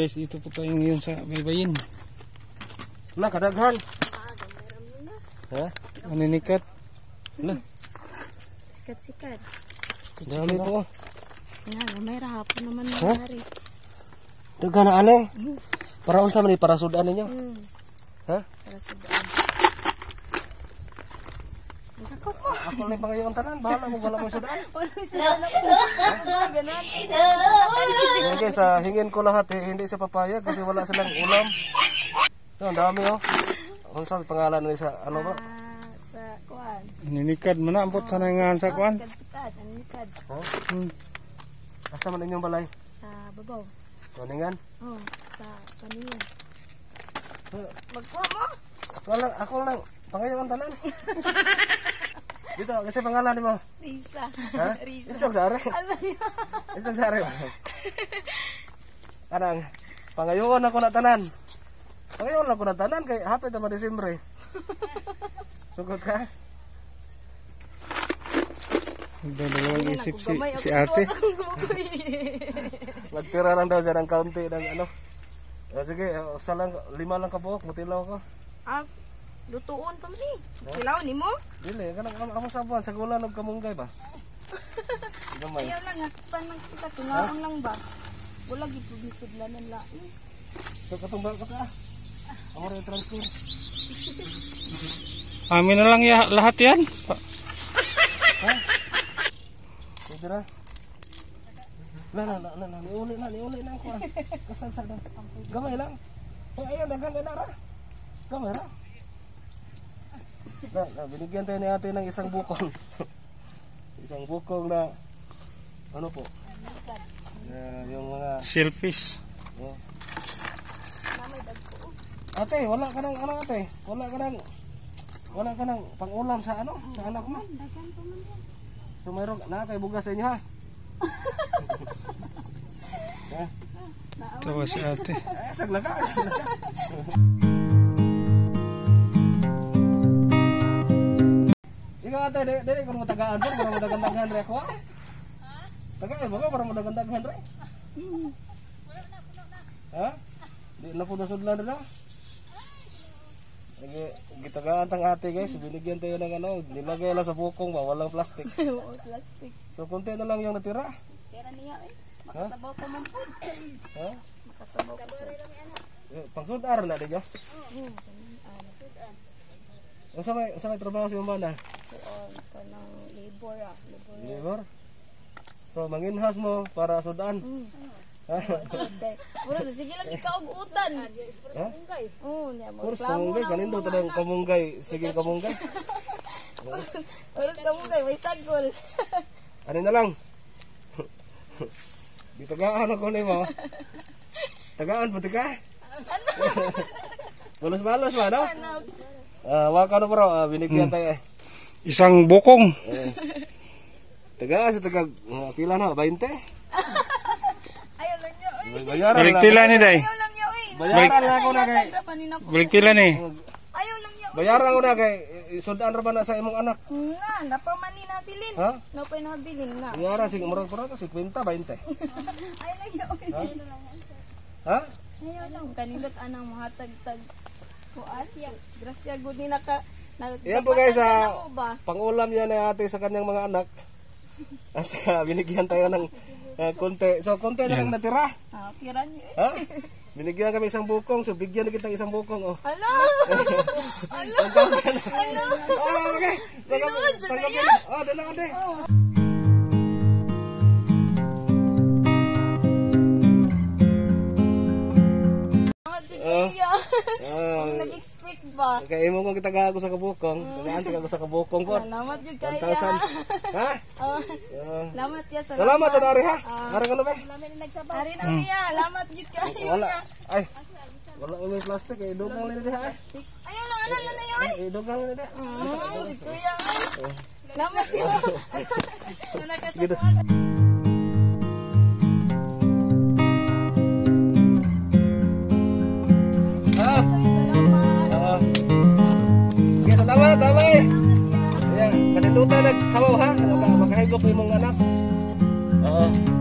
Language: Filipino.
guys, dito po tayo ngayon sa Baybayin. Wala, kadaghan. Ha? Maninikat. Wala. Sikat-sikat. Dami po. Yan, may rahapon naman nangyari. Daghan na ane. Para unsa man ni para sudan ninyo? Ha? Para sa daan. Ako po. Ako na pangayon tanan, bahala mo wala mo sudan. Wala may sila na po. Ganon. Yan guys, hingin ko lahat hindi siya papayag kasi wala silang ulam. Ang dami oh. Unsa pangalan ni sa ano ba? Sa kuan. Maninikat man ambot sa nangan sa kuan. Sikat-sikat. Anikad. Ha? Asa man inyong balay? Sa babaw. Tuningan? Oh, sa kanila. Magkuha mo. Ako lang. Pangayon tanan. Dito, kasi pangalan mo? Risa. Ha? Risa. Ito sare. Alam niyo. Ito sare. Kanang pangayon ako na tanan. Pangayon ako na tanan kay hapit na Disyembre. Sugod ka. Dalawang isip si ate. Magtira lang daw siya ng kaunti ng ano. Sige, lang, 5 lang kabuok, mutilaw ko. Lutuon pa man eh. Silaw ni mo? Dili, kanang ako sa buwan, sa gulan og kamunggay ba? Gamay. Ayaw lang, tanang kita, tingaon lang ba? Wala gipubisod lang ng lain. So katumbal ka ka. Amo rin transfer. Amin na lang ya, lahat yan. Ha? Dira. Niuli na ako. Kasal-sal na. Gamay lang. Ayun, dagang ganara. Gamay ra. Binigyan tayo ni ate ng isang bukong. Isang bukong na ano po? Yung mga Shellfish. oh. Ate, wala ka nang ano ate? Wala ka nang pang-ulam sa ano? Sa anak mo? So mayroon na kay bugas sa inyo ha. Tawa si ate. Sagla ka. Ikaw ate, dili ko mo tagaan po, para mo dagandaghan re ako. Tagaan mo ka para mo dagandaghan re. Ha? Di na po nasudlan na. Gitagaan tang ate guys, binigyan tayo ng ano, nilagay lang sa bukong ba, walang plastic. Plastic. So konti na lang yung natira. Kaya niya eh. Makasabaw pa man po. Ha? Makasabaw pa sir. Pangsudar na din nyo? Unsa may trabaho sa imong bana? Kanang labor ah. Labor? So manginhas mo para sudan. Wala, sige lang ikaw og utan. Ha? Oo, niya mo. Puros kamunggay, kanindo tanang kamunggay. Sige kamunggay. Puros kamunggay, may sagol. Ano na lang? Di tagaan ako na mo. Tagaan po ka? Balos-balos ba, no? Waka na bro, binigyan tayo eh. Isang bukong. Tagaan sa tagag, pila na, 20? Ayaw lang niya, oy. Bayaran Balik pila ni day. Ayaw lang niya, oy. Bayaran na ako na kay. Balik pila ni. Ayaw lang niya, oy. Bayaran ko na kay sudan ra ba na sa imong anak? Na, napamani na bilin. Ha? Napay na bilin na. Bayaran sig murag pura ka 50, 20. Ayaw lang niya, oy. Ha? Ayaw lang. Kanindot anang mahatag-tag. O Asya, grasya gud ni naka. Yan po guys, pangulam yan ni ate sa kanyang mga anak. At saka binigyan tayo ng konti. So konti na lang natira. Piran niyo. Ha? Binigyan kami isang bukong, so bigyan na kita isang bukong. Oh. Hala! Hala! Oh, okay. Tanggapin. Oh, dala ka din. Nag-expect ba? Kaya imo kong kita ako sa kabukong. Nag-antik ako sa kabukong ko. Salamat yun kaya. 1,000. Ha? Salamat ya. Salamat sa dari ha. Arang ano ba? Ari na niya. Salamat yun kaya. Wala. Ay. Wala may plastic eh. Dugang lang ha. Ayaw lang. Ano na yun? Dugang lang ha. Kuya. Salamat yun. Nakasakwan. Salamat, damay. Ayan, kanilutan nagsawaw ha. Makahigop yung mga anak. Oo.